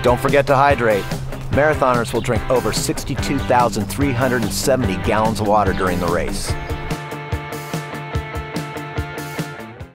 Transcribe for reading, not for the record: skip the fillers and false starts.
Don't forget to hydrate. Marathoners will drink over 62,370 gallons of water during the race.